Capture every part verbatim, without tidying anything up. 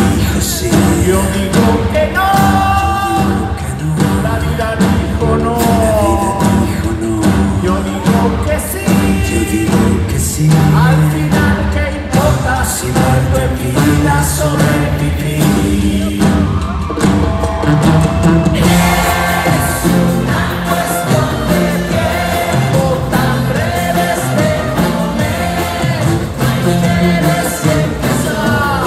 dijo sí. Yo digo que no. Que no. La vida dijo no. La vida dijo no. Yo digo que sí. Yo digo que sí. Al final, ¿qué importa si muerto en vida sobreviví? Es una cuestión de tiempo, tan breve este momento. No quieres empezar.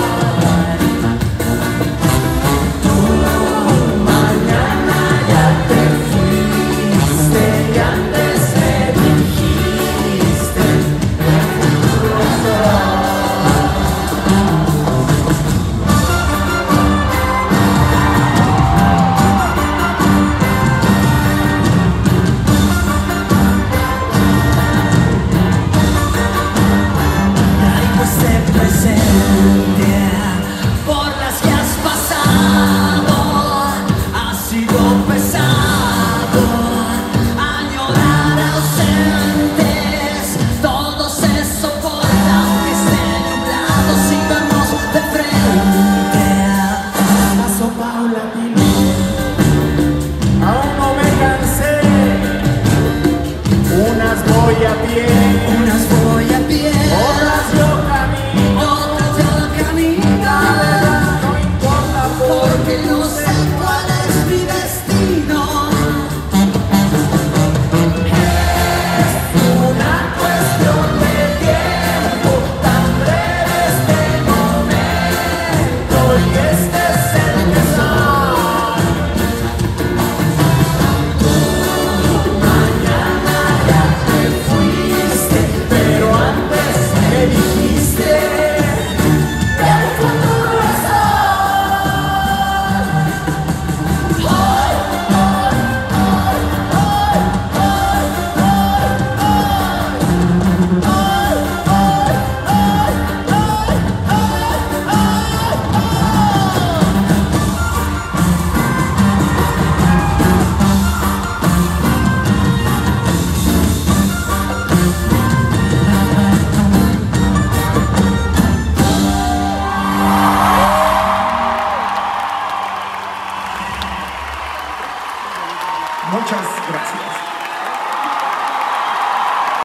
Tú mañana ya te fuiste y antes me dijiste el futuro será. Traigo este presente por las que has pasado. Ha sido pesado añorar ausentes. Todo se soporta aunque esté nublado. Si vamos de frente, paso paulatino. Aún no me cansé. Unas voy a pie, Unas voy a pie, otras yo camino. otras yo camino. La verdad no importa Porque no sé cuál es mi destino. una cuestión de tiempo, tan breve este momento y este es el empezar. Tú mañana ya te fuiste, pero antes me dijiste que el futuro es hoy. Hoy, hoy, hoy, hoy, hoy, hoy, Muchas gracias.